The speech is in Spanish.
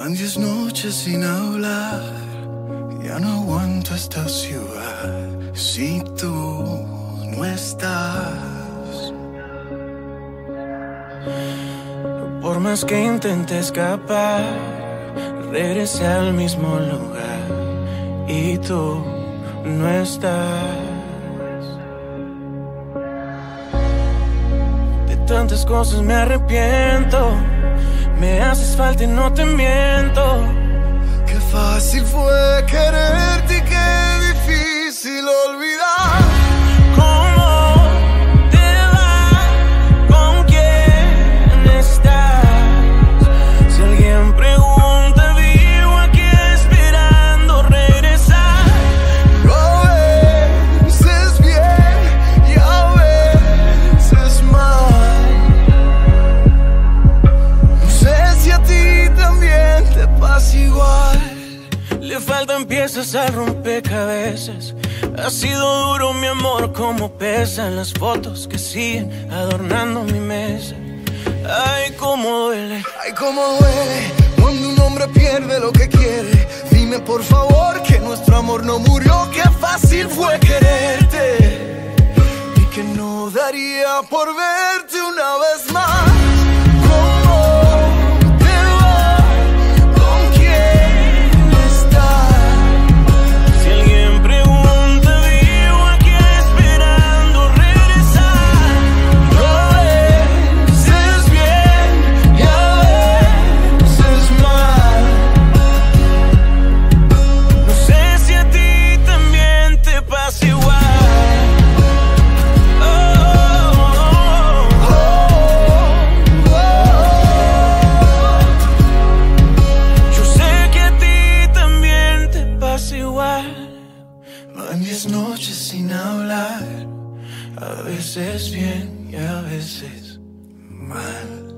Van 10 noches sin hablar, ya no aguanto esta ciudad si tú no estás. Por más que intente escapar, regresé al mismo lugar y tú no estás. De tantas cosas me arrepiento, me haces falta y no te miento. Qué fácil fue quererte y qué difícil olvidar. ¿Cómo te va? ¿Con quién estás? Si alguien pregunta, vivo aquí esperando regresar. Lo veces bien y a veces mal. No sé si a ti también te pasa igual. Le faltan piezas al rompecabezas. Ha sido duro mi amor, como pesan las fotos que siguen adornando mi mesa. Ay, cómo duele. Ay, cómo duele cuando un hombre pierde lo que quiere. Dime por favor que nuestro amor no murió. Qué fácil fue quererte y que no daría por verte una vez más. ¿Cómo te va? ¿Con quién estás? Si alguien pregunta, vivo aquí esperando regresar. Lo veces bien y a veces mal. No sé si a ti también te pasa igual. Yo sé que a ti también te pasa igual. Van 10 noches sin hablar, a veces bien y a veces mal.